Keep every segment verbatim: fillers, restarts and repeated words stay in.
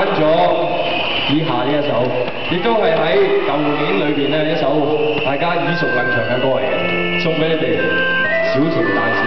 咗以下呢一首，亦都係喺舊年裏邊咧一首大家耳熟能詳嘅歌嚟嘅，送俾你哋《小城大事》。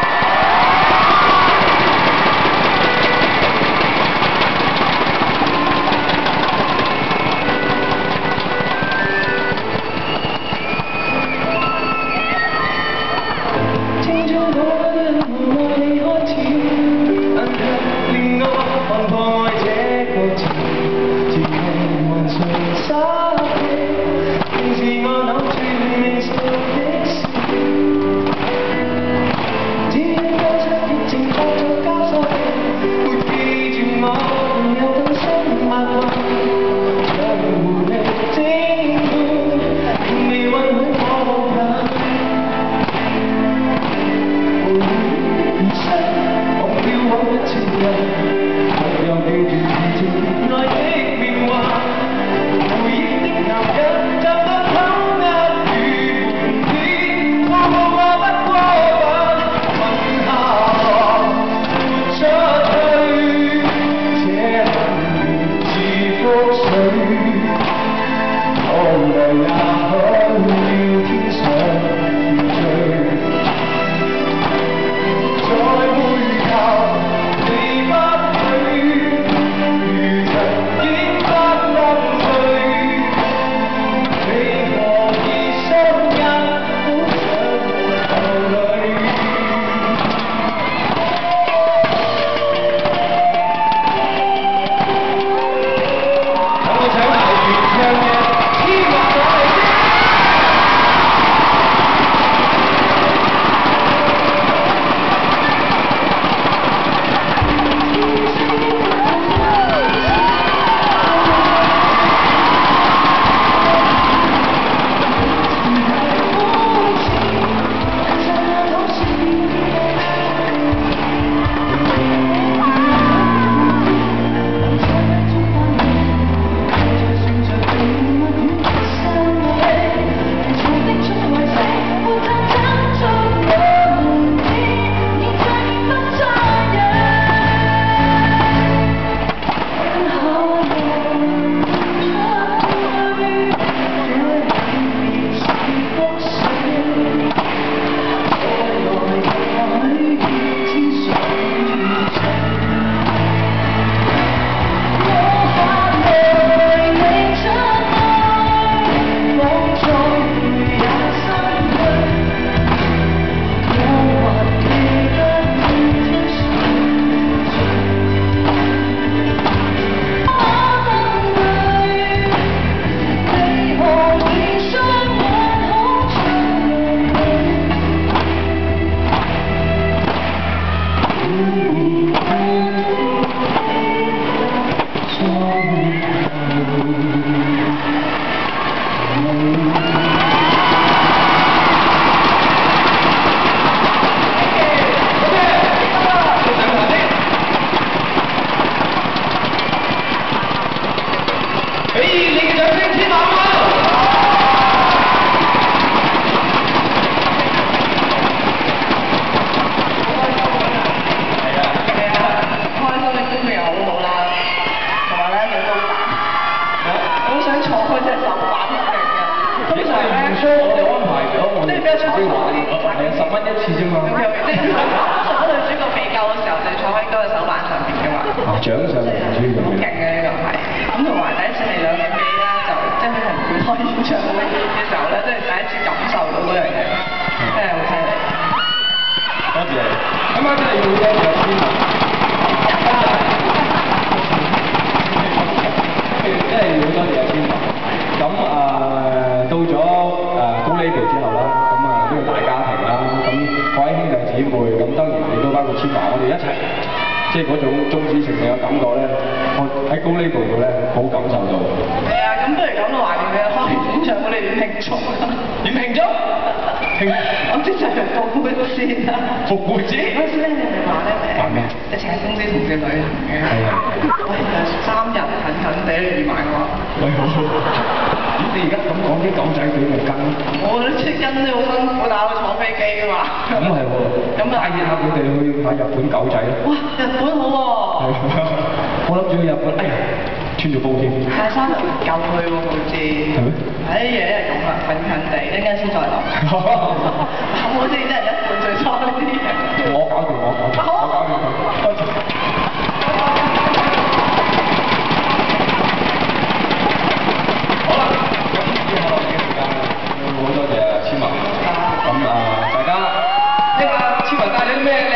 獎上嚟主要好勁嘅呢個係，咁同埋第一次嚟兩年幾啦，就即係喺紅館開演唱會嘅時候咧，即係第一次感受到嗰樣嘢，真係好犀利。多謝你，今晚真係要多謝先，真係要多謝先。咁誒到咗誒高呢度之後啦，咁啊呢個大家庭啦，咁各位兄弟姊妹，咁當然亦都包括千華，我哋一齊。即係嗰種宗旨性嘅感覺咧，我喺高呢度度咧好感受到。係啊，咁不如咁咯，話你開演唱會你點慶祝啊？點慶祝？慶我即係復活節啊！復活節？嗰時咧你咪話咧誒，話咩啊？一請公司同事旅行嘅。係啊。喂，三日近近地預埋嘅話。喂好。咁你而家咁講啲狗仔隊咪跟？我啲跟都好辛苦，但係我坐飛機㗎嘛。咁係喎。咁啊，帶下佢哋去下日本狗仔啦。哇！日本好喎。係。我諗住去日本，哎呀〜 穿咗煲添。 但係三十唔夠佢喎，好似。係咩？唉，一日一日咁啊，近近地，一陣間先再諗。咁好似真係一半最初呢啲嘢。 我搞掂，我搞掂，我搞掂佢。多謝。好啦，咁以後嘅時間，好多謝千華。咁啊，大家呢個千華帶咗啲咩？